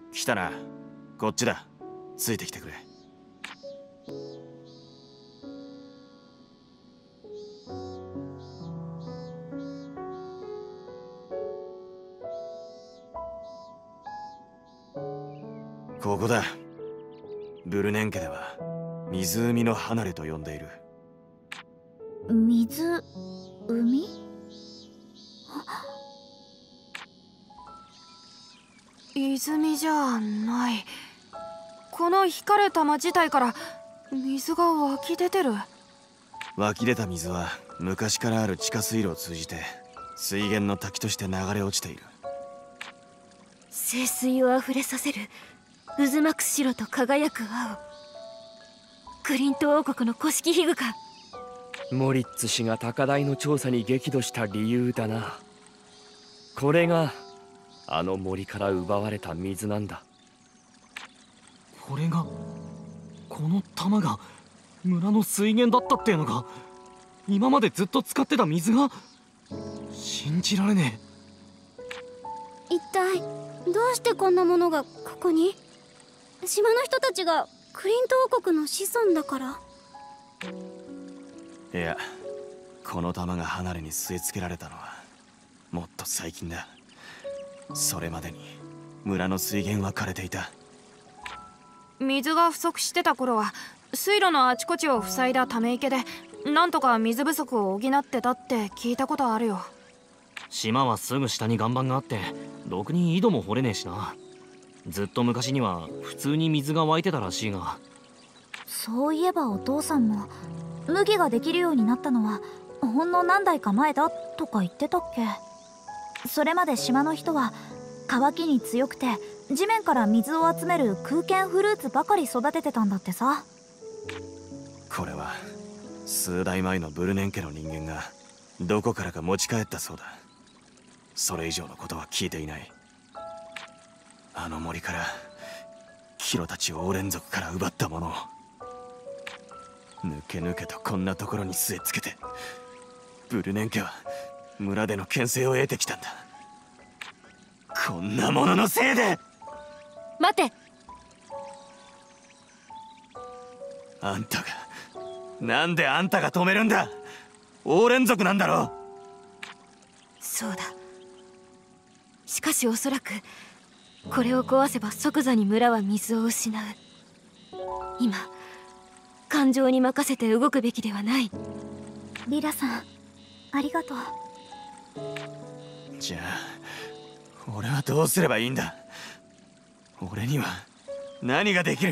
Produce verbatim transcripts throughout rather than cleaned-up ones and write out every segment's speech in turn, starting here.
来たな。こっちだ。ついてきてくれ。ここだ。ブルネン家では湖の離れと呼んでいる。 湖？ 泉じゃない。この引かれた間自体から水が湧き出てる。 湧き出た水は昔からある地下水路を通じて水源の滝として流れ落ちている。 清水をあふれさせる渦巻く白と輝く青。クリント王国の古式皮具か。 モリッツ氏が高台の調査に激怒した理由だな。これがあの森から奪われた水なんだ。 これが、この玉が村の水源だったっていうのか。今までずっと使ってた水が。信じられねえ。一体どうしてこんなものがここに？島の人たちがクリント王国の子孫だから？ いや、この玉が離れに据え付けられたのはもっと最近だ。それまでに村の水源は枯れていた。 水が不足してた頃は水路のあちこちを塞いだため池でなんとか水不足を補ってたって聞いたことあるよ。 島はすぐ下に岩盤があってろくに井戸も掘れねえしな。ずっと昔には普通に水が湧いてたらしいが。 そういえばお父さんも麦ができるようになったのはほんの何代か前だとか言ってたっけ。それまで島の人は乾きに強くて地面から水を集める空間フルーツばかり育ててたんだってさ。 これは数代前のブルネン家の人間がどこからか持ち帰ったそうだ。それ以上のことは聞いていない。あの森からキロたちをオーレン族から奪ったものを抜け抜けとこんなところに据え付けて、ブルネン家は村での権勢を得てきたんだ。こんなもののせいで。 待て。 あんたが、なんであんたが止めるんだ。オーレン族なんだろ。 そうだ。しかしおそらくこれを壊せば即座に村は水を失う。今感情に任せて動くべきではない。 リラさん、ありがとう。 じゃあ俺はどうすればいいんだ。俺には何ができる。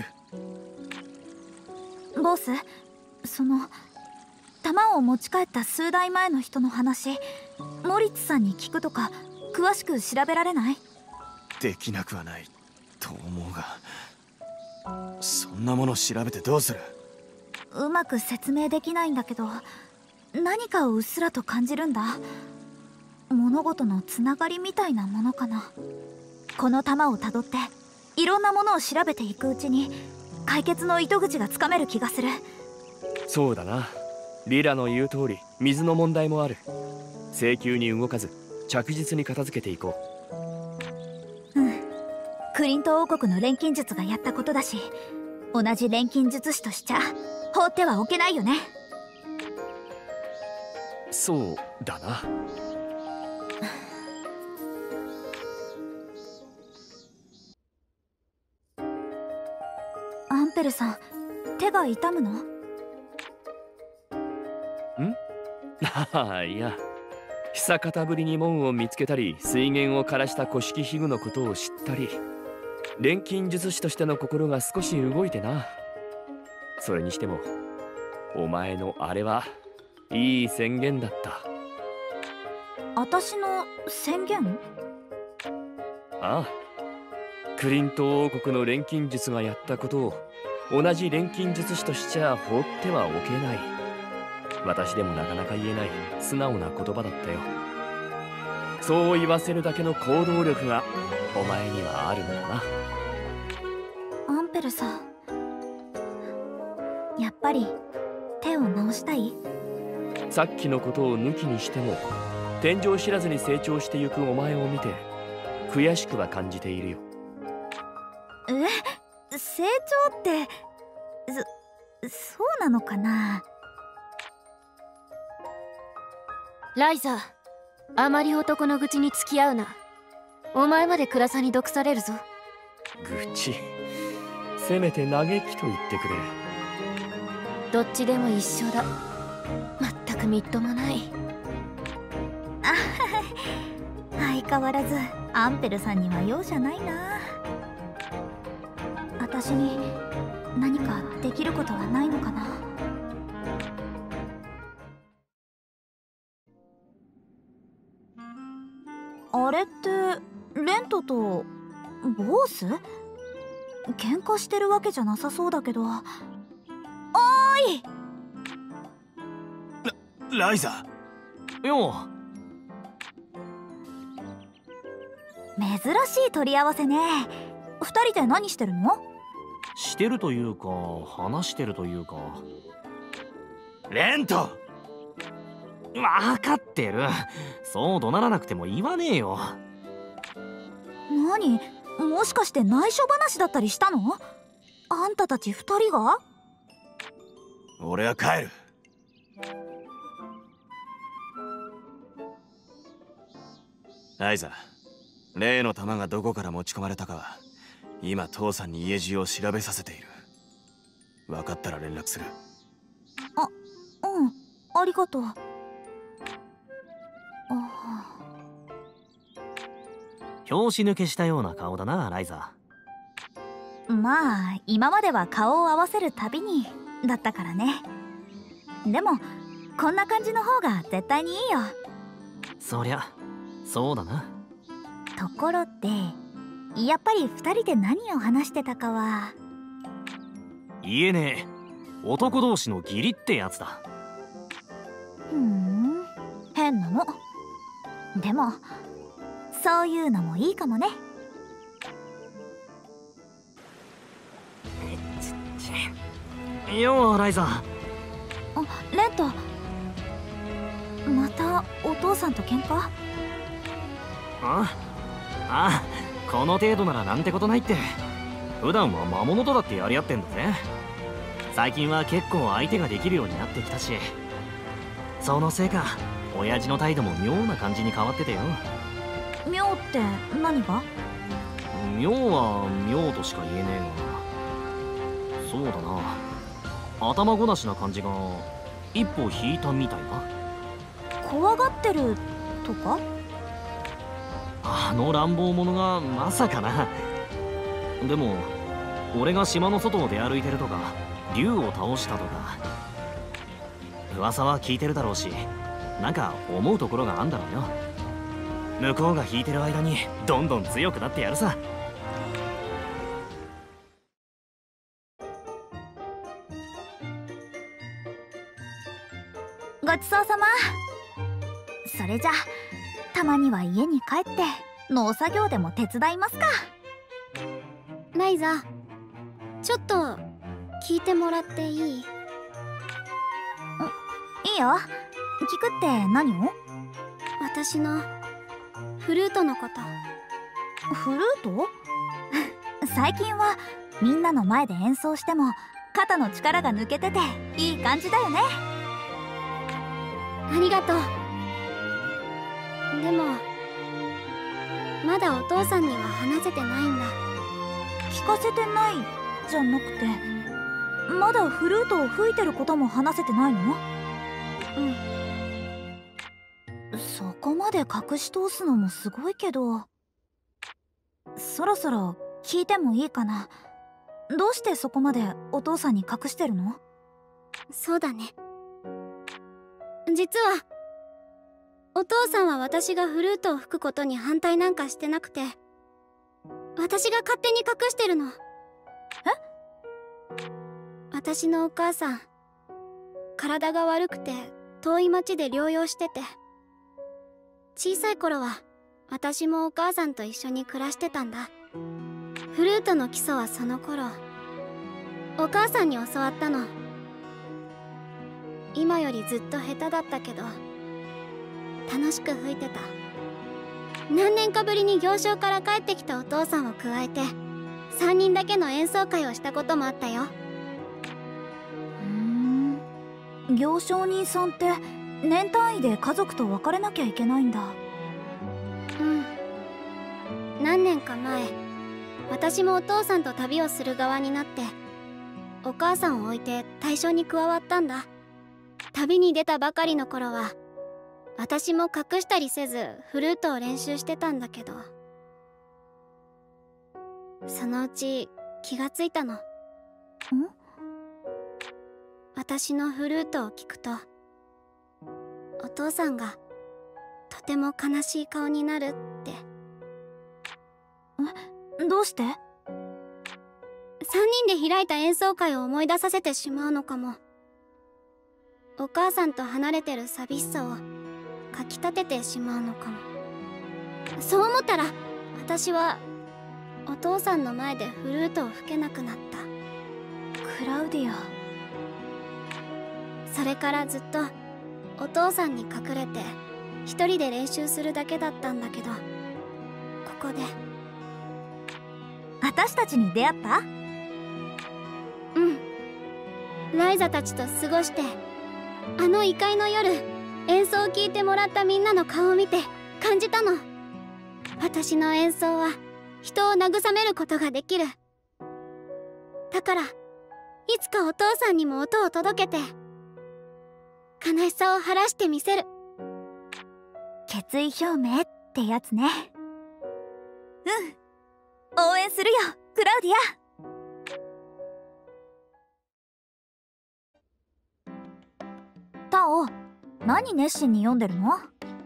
ボス、その弾を持ち帰った数代前の人の話、モリッツさんに聞くとか詳しく調べられない？ できなくはないと思うが、そんなものを調べてどうする。 うまく説明できないんだけど、何かをうっすらと感じるんだ。物事のつながりみたいなものかな。この玉をたどっていろんなものを調べていくうちに解決の糸口がつかめる気がする。 そうだな。リラの言う通り水の問題もある。請求に動かず着実に片付けていこう。うん。クリント王国の錬金術がやったことだし、同じ錬金術師としちゃ放ってはおけないよね。 そうだな。 アンペルさん、手が痛むの？ん？ ああ、いや、久方ぶりに門を見つけたり水源を枯らした古式皮具のことを知ったり、錬金術師としての心が少し動いてな。それにしてもお前のあれはいい宣言だった。 私の宣言？ ああ、クリント王国の錬金術がやったことを同じ錬金術師としちゃ放ってはおけない。私でもなかなか言えない素直な言葉だったよ。そう言わせるだけの行動力がお前にはあるんだな。 アンペルさん、やっぱり手を直したい？ さっきのことを抜きにしても天井知らずに成長してゆくお前を見て悔しくは感じているよ。 え、成長ってそそうなのかな。 ライザー、あまり男の愚痴に付き合うな。お前まで暗さに毒されるぞ。 愚痴、せめて嘆きと言ってくれ。 どっちでも一緒だ。まったくみっともない。 あ相変わらずアンペルさんには容赦ないな。私に何かできることはないのかな。あれってレントとボース？喧嘩してるわけじゃなさそうだけど。おーい！ ラ、ライザよ珍しい取り合わせね。二人で何してるの？ してるというか話してるというか。 レント！ 分かってる。そう怒鳴らなくても言わねえよ。 何？もしかして内緒話だったりしたの？あんたたち二人が？ 俺は帰る。ライザ、例の弾がどこから持ち込まれたかは今父さんに家中を調べさせている。分かったら連絡する。 あ、うん、ありがとう。あ、 拍子抜けしたような顔だな、ライザ。 まあ今までは顔を合わせるたびにだったからね。でもこんな感じの方が絶対にいいよ。 そりゃそうだな。 ところでやっぱり二人で何を話してたかは。 言えねえ。男同士の義理ってやつだ。 ふん、変なの。でもそういうのもいいかもね。 ようライザ。 あ、レント、またお父さんと喧嘩？ あああ、この程度ならなんてことないって。普段は魔物とだってやり合ってんだぜ。最近は結構相手ができるようになってきたし、そのせいか親父の態度も妙な感じに変わっててよ。 妙って何が？ 妙は妙としか言えねえが、そうだな、頭ごなしな感じが一歩引いたみたいな。 怖がってるとか？ あの乱暴者がまさかな。でも俺が島の外を出歩いてるとか竜を倒したとか噂は聞いてるだろうし、なんか思うところがあんだろうよ。向こうが引いてる間にどんどん強くなってやるさ。 ごちそうさま。それじゃたまには家に帰って農作業でも手伝いますか。 ライザ、ちょっと聞いてもらっていい？ いいよ。聞くって何を？ 私のフルートのこと。 フルート？最近はみんなの前で演奏しても肩の力が抜けてていい感じだよね。 ありがとう。でもまだお父さんには話せてないんだ。 聞かせてないじゃなくて、まだフルートを吹いてることも話せてないの？うん。そこまで隠し通すのもすごいけど、そろそろ聞いてもいいかな。どうしてそこまでお父さんに隠してるの？ そうだね。実はお父さんは私がフルートを吹くことに反対なんかしてなくて、私が勝手に隠してるの。え？私のお母さん体が悪くて遠い町で療養してて、小さい頃は私もお母さんと一緒に暮らしてたんだ。フルートの基礎はその頃お母さんに教わったの。今よりずっと下手だったけど楽しく吹いてた。何年かぶりに行商から帰ってきたお父さんを加えてさんにんだけの演奏会をしたこともあったよ。 ふーん、行商人さんって年単位で家族と別れなきゃいけないんだ。 うん。何年か前、私もお父さんと旅をする側になってお母さんを置いて対象に加わったんだ。旅に出たばかりの頃は私も隠したりせずフルートを練習してたんだけど、そのうち気がついたの。ん？私のフルートを聴くとお父さんがとても悲しい顔になるって。 え、どうして？ さんにんで開いた演奏会を思い出させてしまうのかも。お母さんと離れてる寂しさをかきたててしまうのかも。そう思ったら私はお父さんの前でフルートを吹けなくなった。 クラウディア。 それからずっとお父さんに隠れて一人で練習するだけだったんだけど、ここで私たちに出会った？ うん。ライザたちと過ごして、あの異界の夜演奏を聴いてもらったみんなの顔を見て感じたの。私の演奏は人を慰めることができる。だからいつかお父さんにも音を届けて悲しさを晴らしてみせる。 決意表明ってやつね。うん、応援するよクラウディア。タオ、何熱心に読んでるの？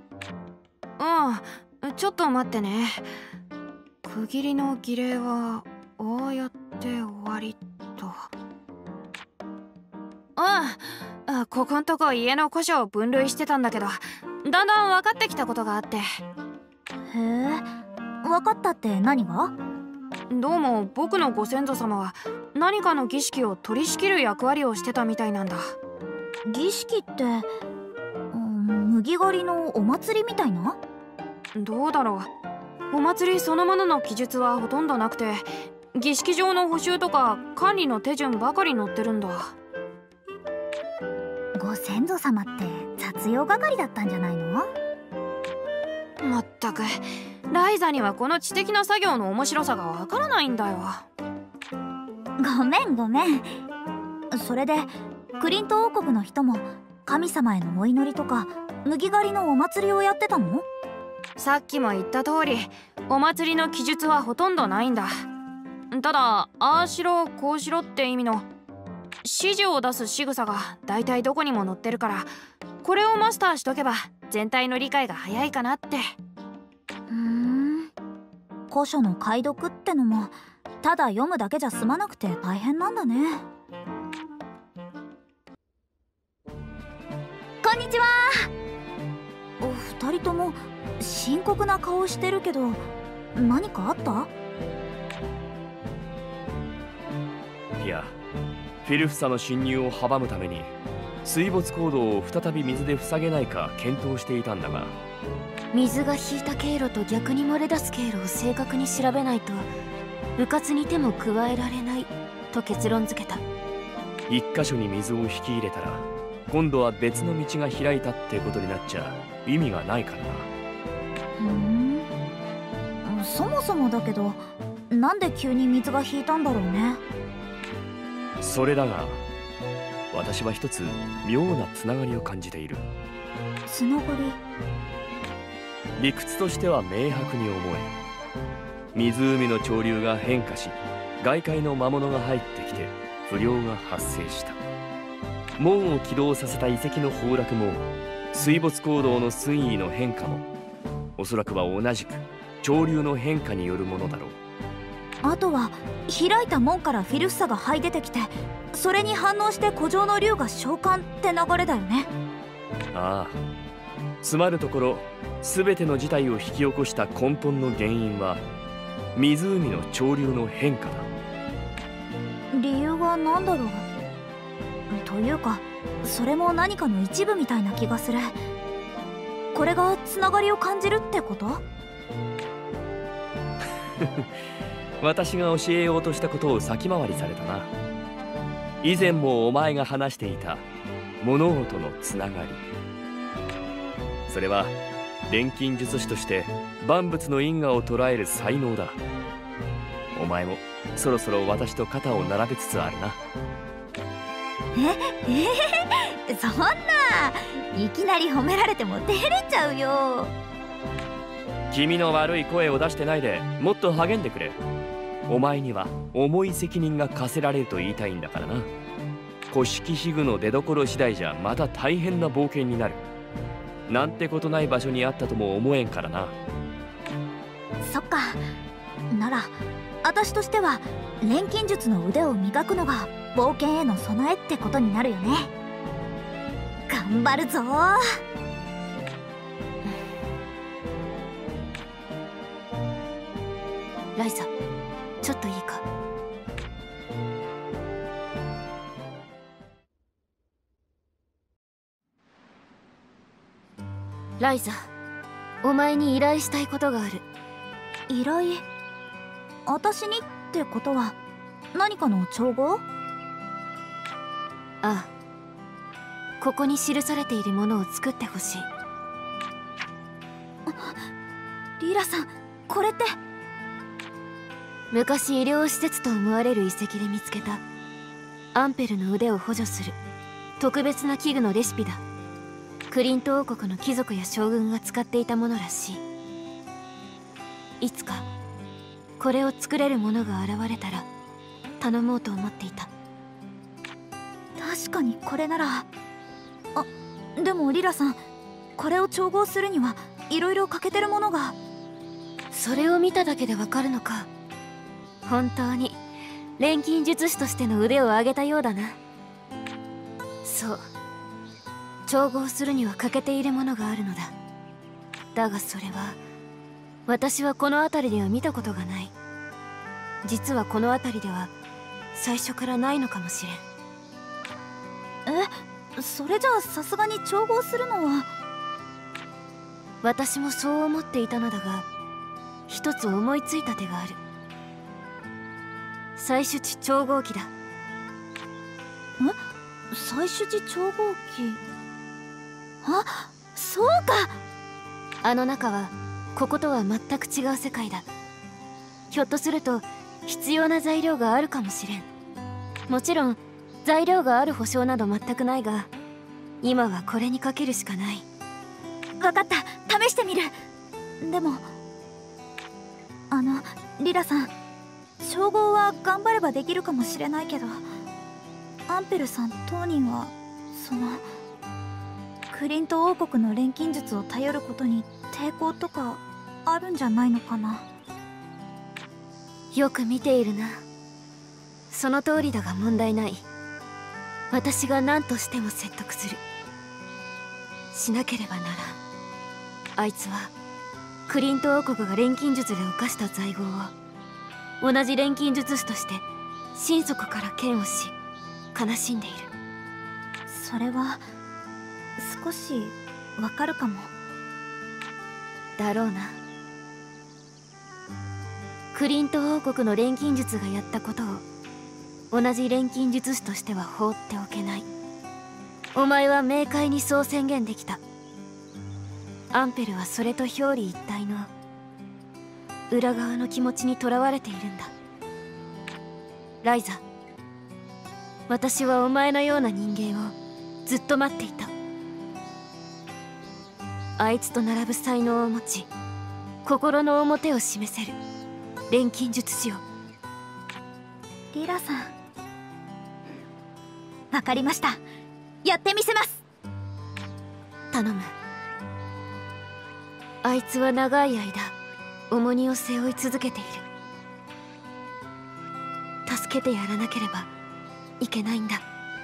うん、ちょっと待ってね。区切りの儀礼はああやって終わりと。うん、ここんとこ家の古書を分類してたんだけど、だんだん分かってきたことがあって。 へえ、分かったって何が？ どうも僕のご先祖様は何かの儀式を取り仕切る役割をしてたみたいなんだ。 儀式って、うん、麦狩りのお祭りみたいな？ どうだろう。お祭りそのものの記述はほとんどなくて、儀式上の補修とか管理の手順ばかり載ってるんだ。 ご先祖様って雑用係だったんじゃないの？ まったくライザにはこの知的な作業の面白さがわからないんだよ。 ごめんごめん。それでクリント王国の人も神様へのお祈りとか麦狩りのお祭りをやってたの？ さっきも言った通りお祭りの記述はほとんどないんだ。ただああしろこうしろって意味の指示を出す仕草が大体どこにも載ってるから、これをマスターしとけば全体の理解が早いかなって。 ふーん、古書の解読ってのもただ読むだけじゃ済まなくて大変なんだね。こんにちは。お二人とも深刻な顔してるけど何かあった？ いや、フィルフサの侵入を阻むために水没坑道を再び水で塞げないか検討していたんだが、 水が引いた経路と逆に漏れ出す経路を正確に調べないと迂闊に手も加えられないと結論付けた。 一箇所に水を引き入れたら今度は別の道が開いたってことになっちゃ意味がないからな。 ふーん、そもそもだけどなんで急に水が引いたんだろうね。 それだが私は一つ妙なつながりを感じている。 つながり？ 理屈としては明白に思える。湖の潮流が変化し外界の魔物が入ってきて不良が発生した。門を起動させた遺跡の崩落も水没坑道の水位の変化もおそらくは同じく潮流の変化によるものだろう。 あとは開いた門からフィルフサが這い出てきて、それに反応して古城の竜が召喚って流れだよね。 ああ、つまるところ全ての事態を引き起こした根本の原因は湖の潮流の変化だ。 理由は何だろう。というかそれも何かの一部みたいな気がする。これがつながりを感じるってこと？ 私が教えようとしたことを先回りされたな。以前もお前が話していた物事のつながり、それは錬金術師として万物の因果を捉える才能だ。お前もそろそろ私と肩を並べつつあるな。 ええー、そんな、いきなり褒められても照れちゃうよ。 君の悪い声を出してないでもっと励んでくれ。お前には重い責任が課せられると言いたいんだからな。古式皮具の出所次第じゃまた大変な冒険になる。なんてことない場所にあったとも思えんからな。 そっか。なら私としては錬金術の腕を磨くのが冒険への備えってことになるよね。頑張るぞー。 ライザ、ちょっといいか。ライザ、お前に依頼したいことがある。 依頼？私にってことは何かの調合？ ああ、ここに記されているものを作ってほしい。 リラさん、これって昔医療施設と思われる遺跡で見つけたアンペルの腕を補助する特別な器具のレシピだ。クリント王国の貴族や将軍が使っていたものらしい。いつかこれを作れる者が現れたら頼もうと思っていた。 確かにこれなら。あ、でもリラさん、これを調合するにはいろいろ欠けてるものが。 それを見ただけでわかるのか。本当に錬金術師としての腕を上げたようだな。そう、調合するには欠けているものがあるのだ。だがそれは私はこの辺りでは見たことがない。実はこの辺りでは最初からないのかもしれん。 え、それじゃあさすがに調合するのは。 私もそう思っていたのだが、一つ思いついた手がある。採取地調合機だ。 え、採取地調合機。あ、そうか。 あの中はこことは全く違う世界だ。ひょっとすると必要な材料があるかもしれん。もちろん材料がある保証など全くないが、今はこれにかけるしかない。 分かった、試してみる。でもあのリラさん、調合は頑張ればできるかもしれないけど、アンペルさん当人はそのクリント王国の錬金術を頼ることに抵抗とかあるんじゃないのかな。 よく見ているな。その通りだが問題ない。私が何としても説得する。しなければならん。あいつはクリント王国が錬金術で犯した罪業を同じ錬金術師として心底から嫌悪し悲しんでいる。 それは少しわかるかも。 だろうな。クリント王国の錬金術がやったことを同じ錬金術師としては放っておけない。お前は明快にそう宣言できた。アンペルはそれと表裏一体の裏側の気持ちにとらわれているんだ。ライザ、私はお前のような人間をずっと待っていた。あいつと並ぶ才能を持ち、心の表を示せる錬金術師を。 リラさん、わかりました。やってみせます。 頼む。あいつは長い間重荷を背負い続けている。助けてやらなければいけないんだ。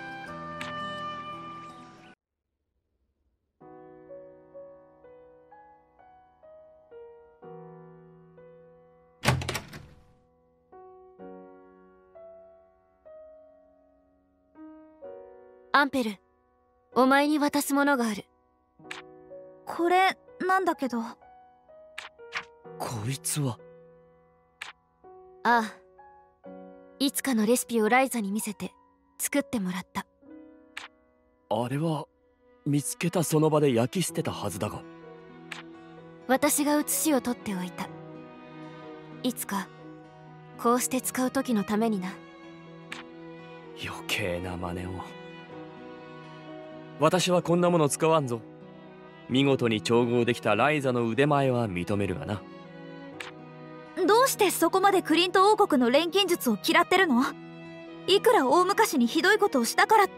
アンペル、お前に渡すものがある。 これなんだけど。 こいつは。 ああ、いつかのレシピをライザに見せて作ってもらった。 あれは見つけたその場で焼き捨てたはずだが。 私が写しを取っておいた。いつかこうして使う時のためにな。 余計な真似を。私はこんなもの使わんぞ。見事に調合できたライザの腕前は認めるがな。 どうしてそこまでクリント王国の錬金術を嫌ってるの？いくら大昔にひどいことをしたからって。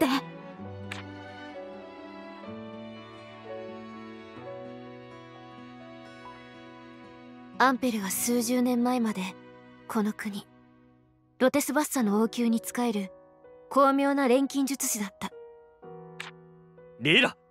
アンペルは数十年前までこの国ロテスバッサの王宮に仕える巧妙な錬金術師だった。 リーラ。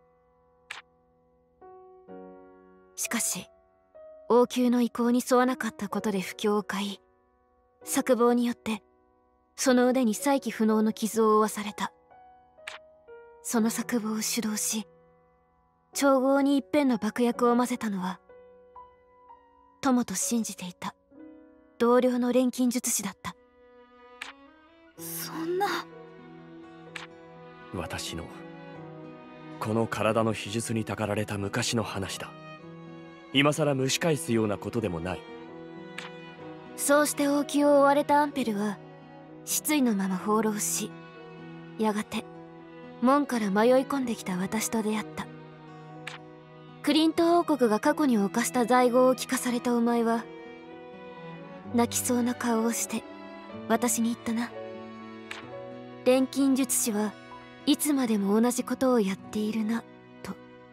しかし王宮の意向に沿わなかったことで不況を買い、策謀によってその腕に再起不能の傷を負わされた。その策謀を主導し、調合に一片の爆薬を混ぜたのは友と信じていた同僚の錬金術師だった。 そんな。 私のこの体の秘術にたかられた昔の話だ。今さら蒸し返すようなことでもない。 そうして王宮を追われたアンペルは失意のまま放浪し、やがて門から迷い込んできた私と出会った。クリント王国が過去に犯した罪業を聞かされたお前は泣きそうな顔をして私に言ったな。錬金術師はいつまでも同じことをやっているなと。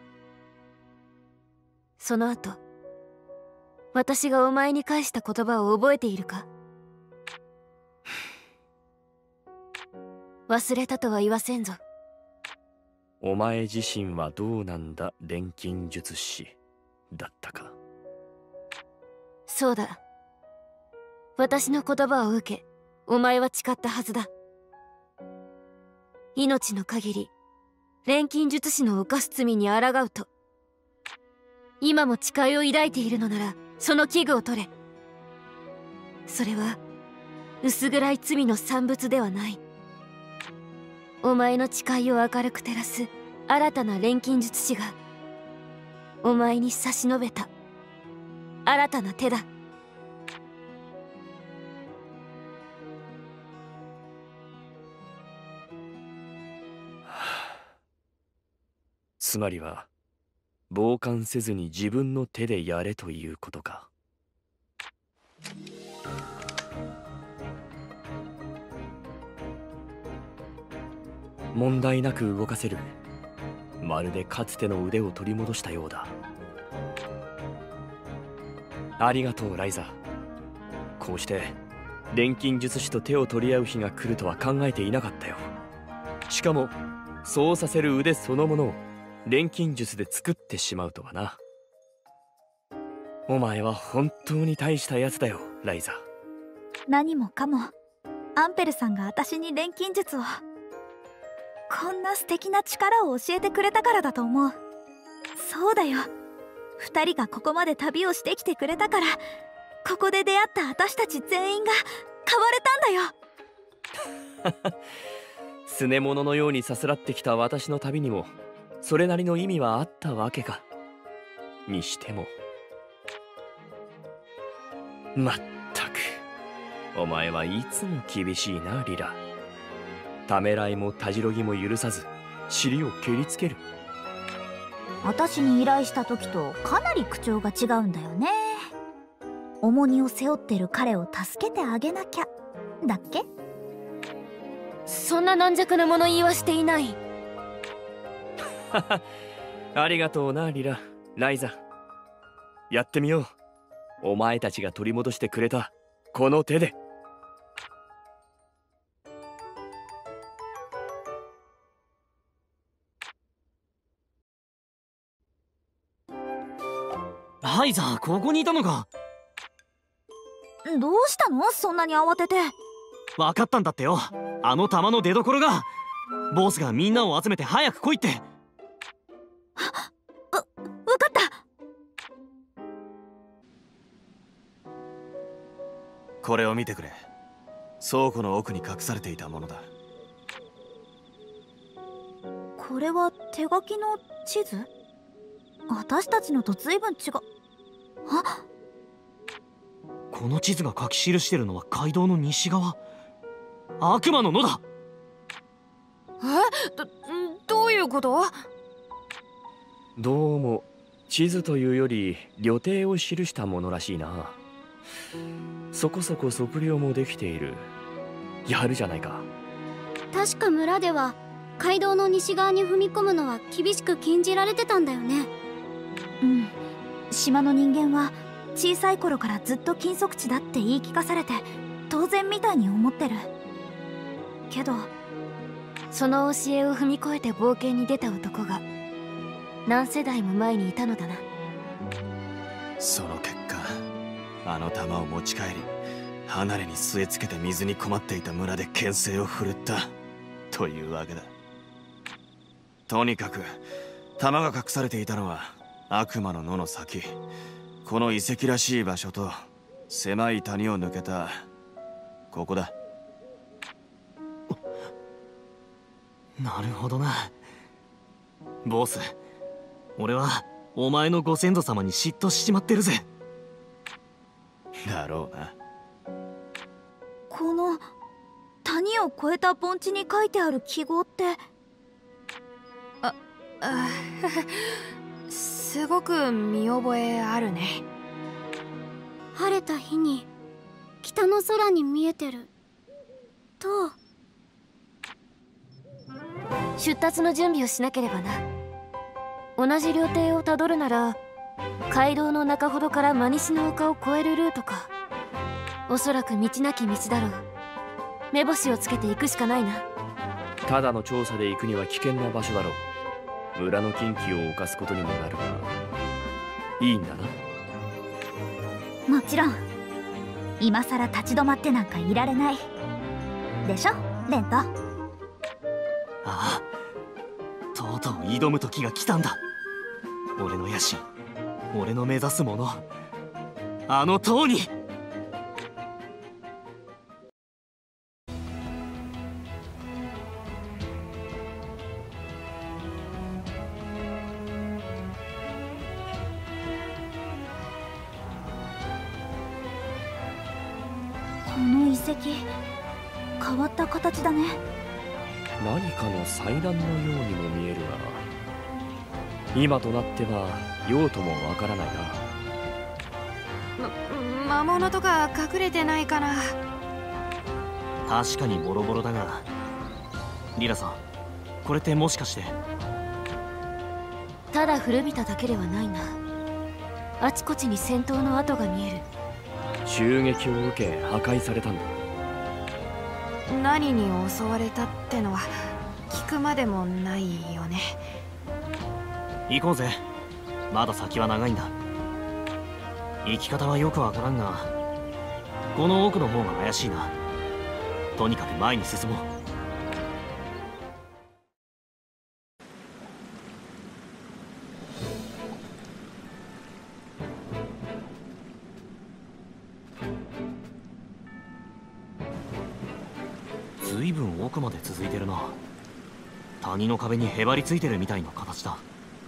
その後私がお前に返した言葉を覚えているか？忘れたとは言わせんぞ。 お前自身はどうなんだ錬金術師だったか。 そうだ。私の言葉を受けお前は誓ったはずだ。命の限り錬金術師の犯す罪に抗うと。今も誓いを抱いているのならその器具を取れ。それは薄暗い罪の産物ではない。お前の誓いを明るく照らす新たな錬金術師がお前に差し伸べた新たな手だ。 つまりは傍観せずに自分の手でやれということか。問題なく動かせる。まるでかつての腕を取り戻したようだ。ありがとうライザ。こうして錬金術師と手を取り合う日が来るとは考えていなかったよ。しかもそうさせる腕そのものを錬金術で作ってしまうとはな。お前は本当に大したやつだよライザ。 何もかもアンペルさんが私に錬金術を、こんな素敵な力を教えてくれたからだと思う。そうだよ、二人がここまで旅をしてきてくれたから、ここで出会った私たち全員が変われたんだよ。 すね者のようにさすらってきた私の旅にもそれなりの意味はあったわけか。にしてもまったくお前はいつも厳しいなリラ。ためらいもたじろぎも許さず尻を蹴りつける。 私に依頼した時とかなり口調が違うんだよね。重荷を背負ってる彼を助けてあげなきゃだっけ。 そんな軟弱な物言いはしていない。 ありがとうなリラ。ライザ、やってみよう。お前たちが取り戻してくれたこの手で。 ライザ、ここにいたのか。 どうしたのそんなに慌てて。 分かったんだってよ、あの弾の出所が。ボスがみんなを集めて早く来いって。 わ、分かった。 これを見てくれ。倉庫の奥に隠されていたものだ。 これは手書きの地図？私たちのと随分違う。あ、 この地図が書き記してるのは街道の西側。悪魔の野だ。 え？ど、どういうこと？ どうも地図というより旅程を記したものらしいな。そこそこ測量もできている。やるじゃないか。 確か村では街道の西側に踏み込むのは厳しく禁じられてたんだよね。 うん、島の人間は小さい頃からずっと禁足地だって言い聞かされて当然みたいに思ってるけど、 その教えを踏み越えて冒険に出た男が何世代も前にいたのだな。 その結果、あの玉を持ち帰り離れに据え付けて水に困っていた村で牽制を振るったというわけだ。とにかく玉が隠されていたのは悪魔の野の先、この遺跡らしい場所と狭い谷を抜けたここだ。 なるほどな。ボス、俺はお前のご先祖様に嫉妬しちまってるぜ。 だろうな。 この谷を越えた盆地に書いてある記号って。 あ、あすごく見覚えあるね。 晴れた日に北の空に見えてると。 出立の準備をしなければな。同じ料亭をたどるなら街道の中ほどから真西の丘を越えるルートか。おそらく道なき道だろう。目星をつけていくしかないな。 ただの調査で行くには危険な場所だろう。村の禁忌を犯すことにもなるがいいんだな。 もちろん今さら立ち止まってなんかいられないでしょレント。 ああ、とうとう挑む時が来たんだ。俺の野心、俺の目指すもの、あの塔に。 この遺跡変わった形だね。 何かの祭壇のようにも見えるが、今となっては用途もわからないな。 ま、魔物とか隠れてないかな。 確かにボロボロだが、リラさん、これってもしかして。 ただ古びただけではないな。あちこちに戦闘の跡が見える。 襲撃を受け破壊されたんだ。 何に襲われたってのは聞くまでもないよね。 行こうぜ。まだ先は長いんだ。行き方はよくわからんが、この奥の方が怪しいな。とにかく前に進もう。ずいぶん奥まで続いてるな。谷の壁にへばりついてるみたいな形だ。 は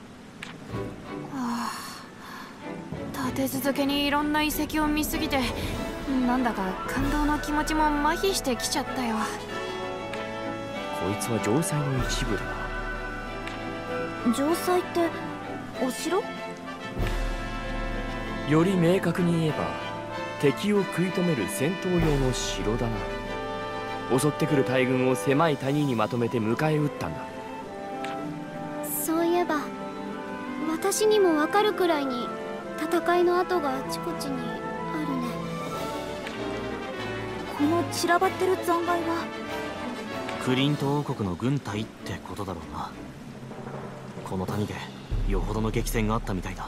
あ、立て続けにいろんな遺跡を見すぎてなんだか感動の気持ちも麻痺してきちゃったよ。 こいつは城塞の一部だな。 城塞ってお城？ より明確に言えば敵を食い止める戦闘用の城だな。襲ってくる大軍を狭い谷にまとめて迎え撃ったんだ。 そういえば私にもわかるくらいに戦いの跡があちこちにあるね。 この散らばってる残骸はクリント王国の軍隊ってことだろうな。この谷でよほどの激戦があったみたいだ。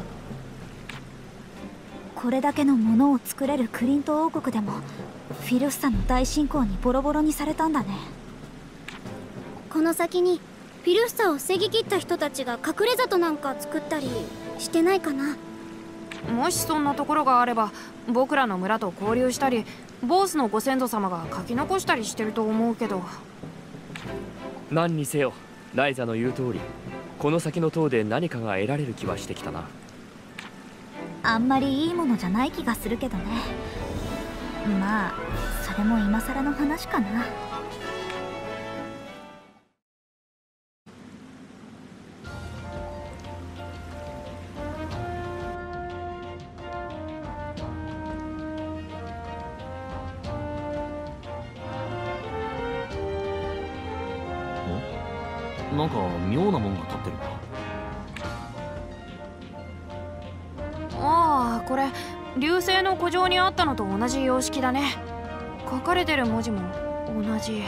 これだけのものを作れるクリント王国でもフィルスタの大侵攻にボロボロにされたんだね。 この先にフィルスタを防ぎ切った人たちが隠れ里なんか作ったりしてないかな。 もしそんなところがあれば僕らの村と交流したりボースのご先祖様が書き残したりしてると思うけど。 何にせよライザの言う通り、この先の塔で何かが得られる気はしてきたな。 あんまりいいものじゃない気がするけどね。まあそれも今更の話かな。 なんか妙なもんが立ってるな。 ああ、これ流星の古城にあったのと同じ様式だね。書かれてる文字も同じ。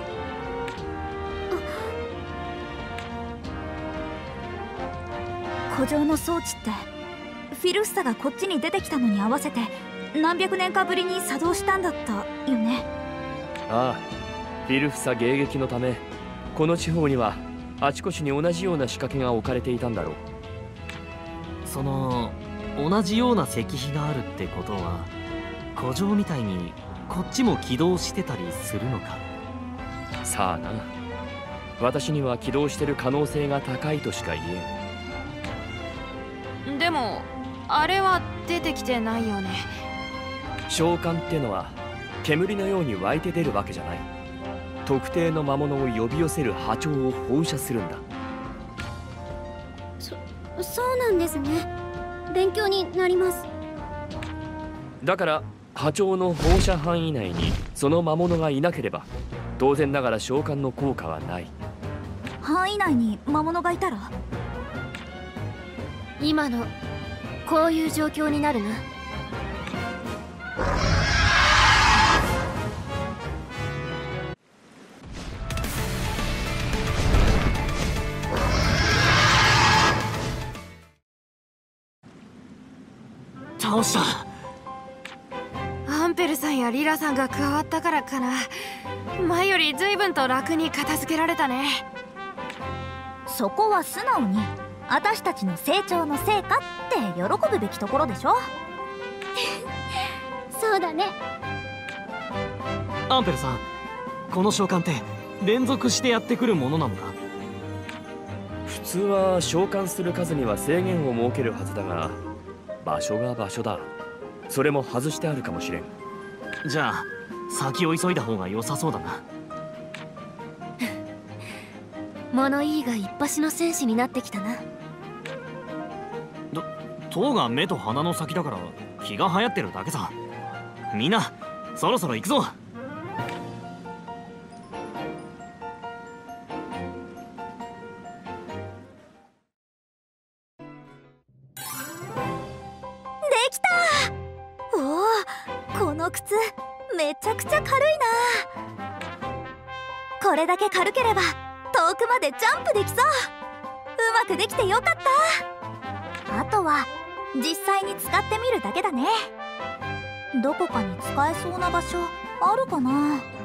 古城の装置ってフィルッサがこっちに出てきたのに合わせて何百年かぶりに作動したんだったよね。 ああ、フィルフサ迎撃のためこの地方にはあちこちに同じような仕掛けが置かれていたんだろう。 その同じような石碑があるってことは古城みたいにこっちも起動してたりするのか。 さあな、私には起動してる可能性が高いとしか言えん。 でもあれは出てきてないよね。 召喚ってのは煙のように湧いて出るわけじゃない。特定の魔物を呼び寄せる波長を放射するんだ。 そそうなんですね。勉強になります。 だから波長の放射範囲内にその魔物がいなければ当然ながら召喚の効果はない。 範囲内に魔物がいたら今のこういう状況になるな。 倒した。 アンペルさんやリラさんが加わったからかな。前より随分と楽に片付けられたね。 そこは素直に私たちの成長の成果って喜ぶべきところでしょ。 そうだね。 アンペルさん、この召喚って連続してやってくるものなのか。 普通は召喚する数には制限を設けるはずだが、場所が場所だ。それも外してあるかもしれん。 じゃあ先を急いだ方が良さそうだな。 物言いが一発の戦士になってきたな。 と塔が目と鼻の先だから気が流行ってるだけさ。みんなそろそろ行くぞ。 靴めちゃくちゃ軽いな。これだけ軽ければ遠くまでジャンプできそう。うまくできてよかった。あとは実際に使ってみるだけだね。どこかに使えそうな場所あるかな。